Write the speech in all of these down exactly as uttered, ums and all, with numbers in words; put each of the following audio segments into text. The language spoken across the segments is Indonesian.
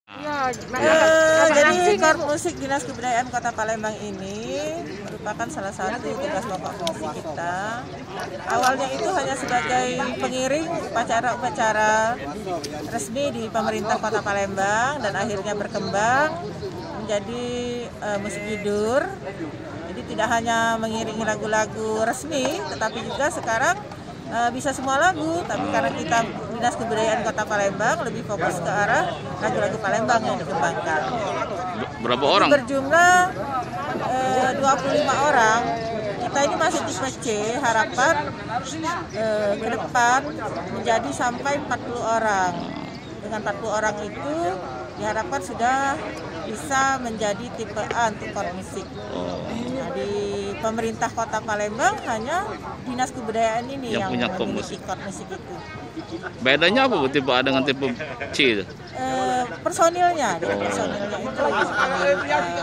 Ya, Eh, jadi Kor Musik Dinas Kebudayaan Kota Palembang ini merupakan salah satu tugas pokok fungsi kita. Awalnya itu hanya sebagai pengiring upacara-upacara resmi di pemerintah Kota Palembang dan akhirnya berkembang menjadi uh, musik hidur. Jadi tidak hanya mengiringi lagu-lagu resmi, tetapi juga sekarang uh, bisa semua lagu. Tapi karena kita Dinas Kebudayaan Kota Palembang lebih fokus ke arah lagu-lagu Palembang yang dikembangkan. Berapa orang? Berjumlah eh, dua puluh lima orang. Kita ini masih tipe C, harapan eh, ke depan menjadi sampai empat puluh orang. Dengan empat puluh orang itu diharapkan sudah bisa menjadi tipe A untuk Kor Musik. Nah, di pemerintah Kota Palembang hanya Dinas Kebudayaan ini yang, yang punya Kor memiliki Musik. Kor Musik itu. Bedanya apa Bu, tipe A dengan tipe C itu? Eh, personilnya, jadi personilnya itu semakin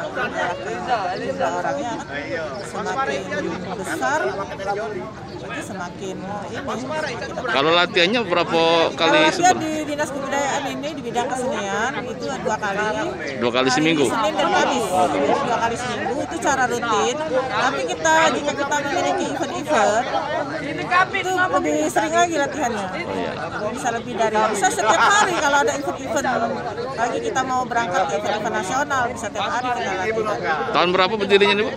uh, jumlah orangnya semakin besar, itu semakin ini. Semakin Kalau latihannya berapa kali Kalau latihan sebulan? di Dinas Kebudayaan ini di bidang kesenian itu dua kali. Dua kali seminggu? Hari Senin dan Kamis, jadi dua kali seminggu itu cara rutin. Tapi kita jika kita memiliki event-event itu lebih sering lagi latihannya. Bisa lebih dari bisa setiap hari kalau ada event-event lagi kita mau berangkat ke event-event nasional bisa setiap hari kita latihan. Tahun berapa berdirinya nih Bu?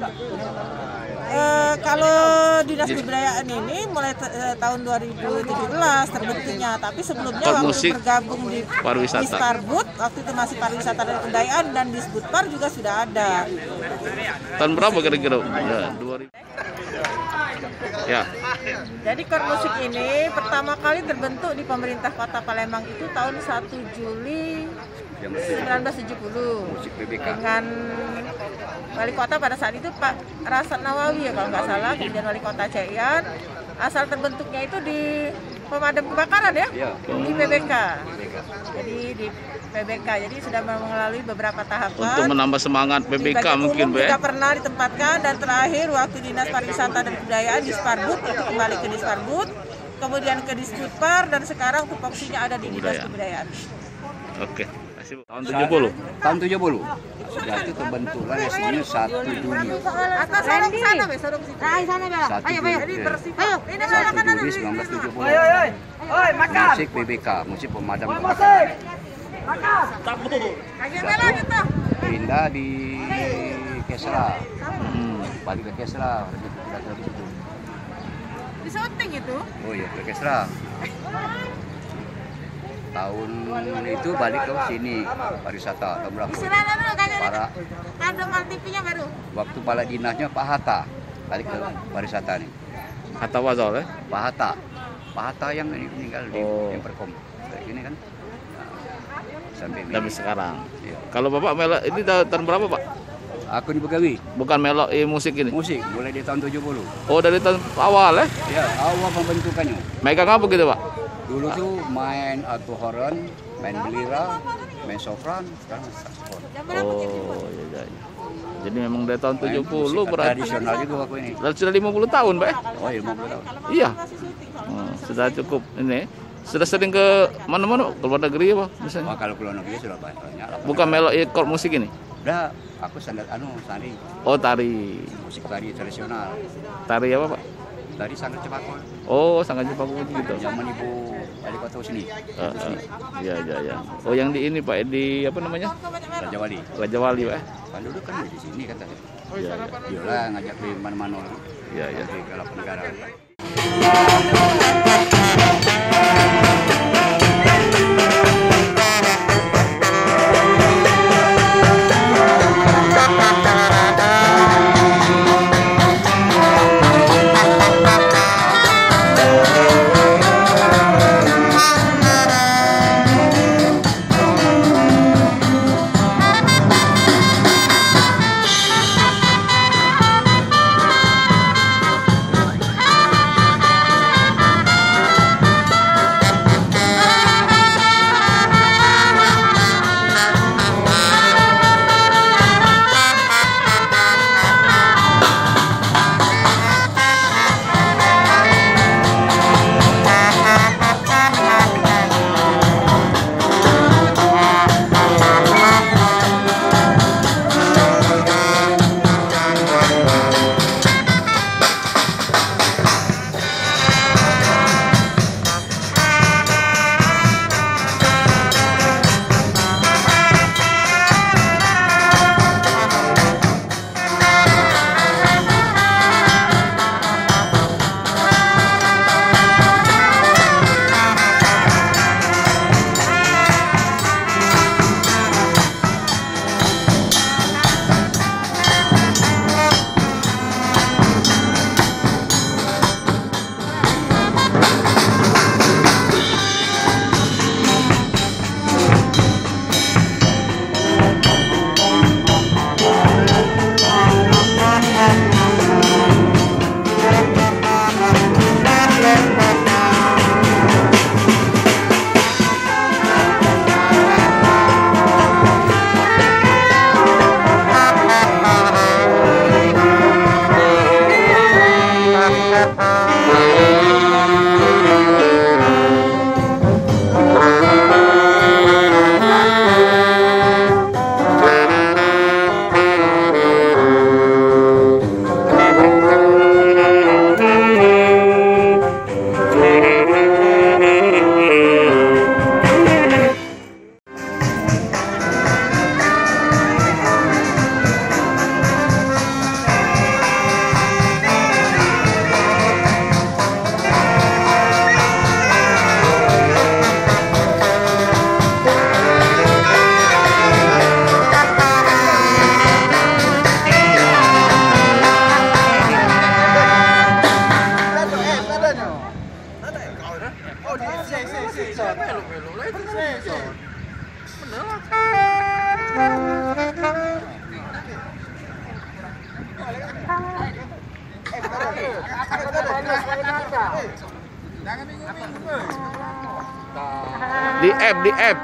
Eh, kalau Dinas Kebudayaan ini mulai eh, tahun dua ribu tujuh belas terbentuknya, tapi sebelumnya Kor waktu Musik bergabung di Pariwisata. Disparbud, waktu itu masih pariwisata dan kebudayaan dan Disbudpar juga sudah ada. Tahun berapa kira-kira? Ya, dua ribu. Ya. Jadi Kor Musik ini pertama kali terbentuk di pemerintah Kota Palembang itu tahun satu Juli seribu sembilan ratus tujuh puluh dengan wali kota pada saat itu Pak Rasad Nawawi ya kalau nggak salah, kemudian wali kota Caian. Asal terbentuknya itu di pemadam kebakaran ya, di P B K. Jadi di P B K, jadi sudah melalui beberapa tahapan. Untuk menambah semangat P B K mungkin Bu juga ya? pernah ditempatkan dan terakhir waktu Dinas Pariwisata dan Kebudayaan Disparbud itu kembali ke Disparbud, kemudian ke Disbudpar dan sekarang tupoksinya ada di Dinas Kebudayaan. Oke. Tahun tujuh puluh. Tahun tujuh puluh. Sudah itu terbentuklah resminya satu Juli. Atas sorong sana, Be, sorong situ. Nah, sana Bella. satu Ayo, Juli. ayo. Jadi bersih. Ayo, Ini satu anak-anak Juli di- seribu sembilan ratus tujuh puluh. Oi, oi, oi, makan. Musik P B K, musik pemadam Oi, kebakaran. masih. Makan. Kaki Bella gitu. Pindah di Kesra. Hmm. Balik ke Kesra. Sudah terus itu. Di syuting itu. Oh iya, ke Kesra. Tahun itu balik ke sini pariwisata tahun berapa? Istilahnya dulu kagak ada. Para Ada mal T V-nya baru. waktu kepala dinasnya Pak Hatta balik ke pariwisata nih. Hatta Wazal ya? Pak Hatta, Pak Hatta yang ini meninggal di Oh. yang perkom. Kayak gini kan. Nah, sampai Tapi sekarang. Iya. Kalau Bapak melok ini tahun tahun berapa Pak? Aku di Begawi, Bukan melok eh, musik ini? musik mulai di tahun tujuh puluh. Oh dari tahun awal ya? Ya, awal pembentukannya. Megang apa gitu Pak? Dulu tuh main alto horn, main belira, main sopran, sekarang saxophone. Oh iya, iya, iya. Jadi memang dari tahun tujuh Main puluh musik berarti. tradisional juga aku ini. Berarti sudah lima puluh tahun Pak ya? Oh iya, lima puluh tahun. Iya. Oh, sudah cukup ini. Sudah sering ke mana-mana ke luar negeri apa misalnya? Oh, kalau keluar negeri sudah banyak lah. Bukan melok eh, Kor Musik ini? Udah, aku standar anu, tari, Oh tari. musik tari tradisional. Tari apa Pak? Tari sangat cepat kok. Oh sangat Jepang gitu. Zaman ibu wali kota sini, Uh, uh, iya iya iya. Oh yang di ini Pak di apa namanya? Raja Wali. Raja Wali Pak. Kan dulu kan di sini katanya. Iya iya. Diolah ngajak di mana-mana. Iya iya. Di kalau negara. Di app, di app.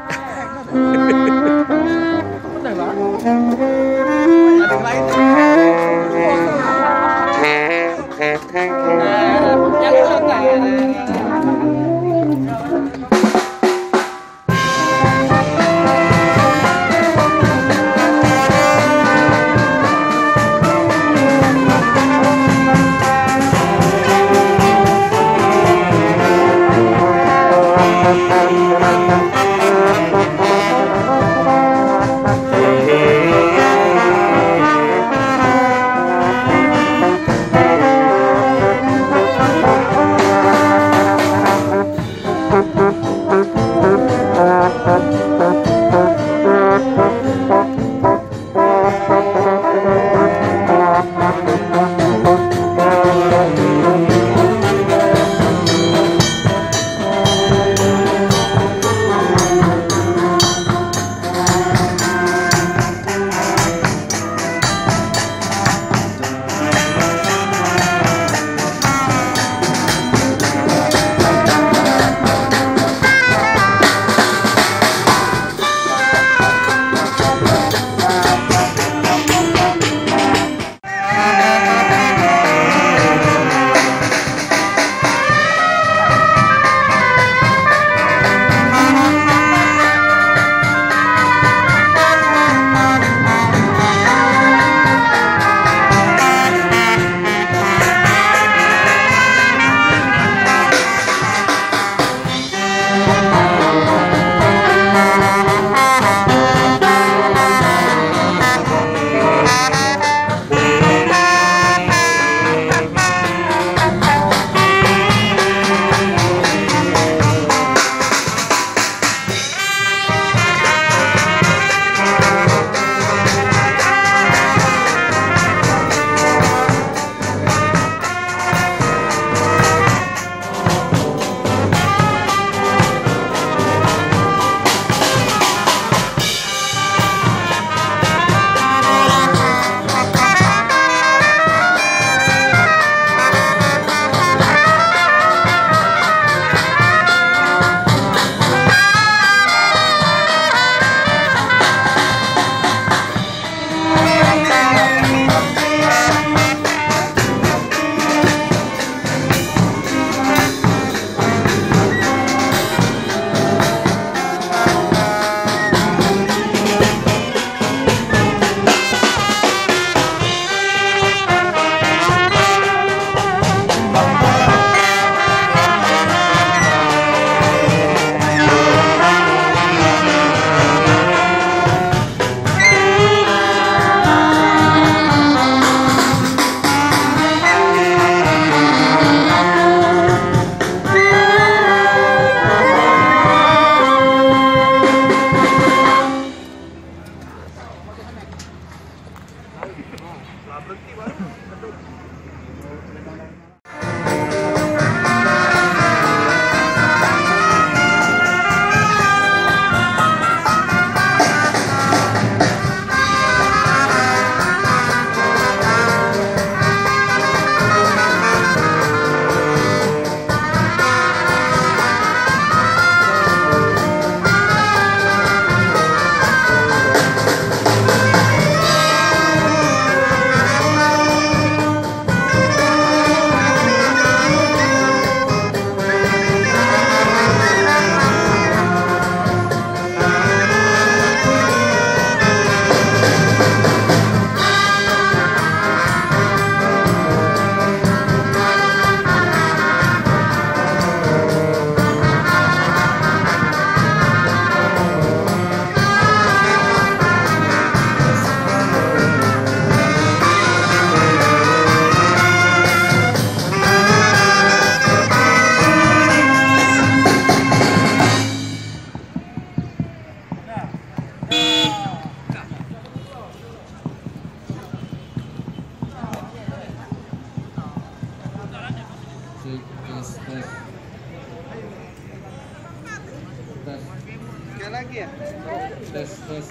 Sekali lagi ya? Tes, tes.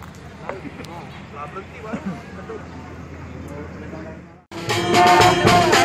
Berhenti baru.